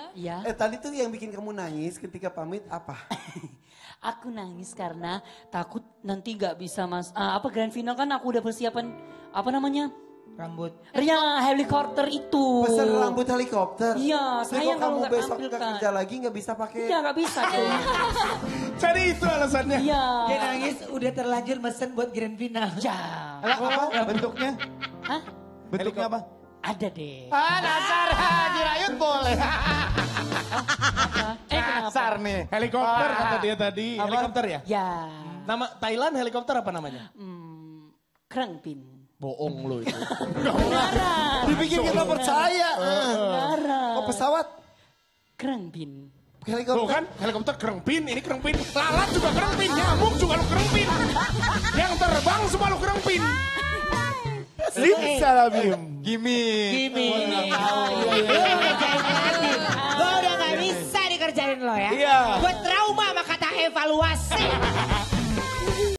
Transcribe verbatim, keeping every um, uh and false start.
Iya. Eh tadi tuh yang bikin kamu nangis ketika pamit apa? Aku nangis karena takut nanti gak bisa mas. Ah, apa grand final kan aku udah persiapan apa namanya? Rambut. Ya helikopter itu. Pesan rambut helikopter. Iya, Jadi sayang kalau kamu kalau nggak besok tampilkan. nggak kerja lagi nggak bisa pakai. Iya gak bisa dong. Jadi itu alasannya. Iya. Dia nangis udah terlanjur mesen buat grand final. Ya. Oh, apa bentuknya? Hah? Bentuknya apa? Ada deh. Ah, dasar Jirayut boleh. Eh kenapa? Dasar nih. Helikopter kata dia tadi. Helikopter ya? Ya. Nama Thailand helikopter apa namanya? Hmm, Krangpin. Bohong lu itu. Beneran. Dibikin kita percaya. Beneran. Oh pesawat Krangpin. Tuh helikopter. kan, helikopter kerengpin, ini kerengpin. Lalat juga kerengpin, nyamuk juga lu kerengpin. Yang terbang semua lu kerengpin. Sim salabim. Gimik. Gimik. Oh, Lo mau ngerjain lagi. Gue udah gak bisa dikerjain lo ya. Iya. Gue trauma sama kata evaluasi.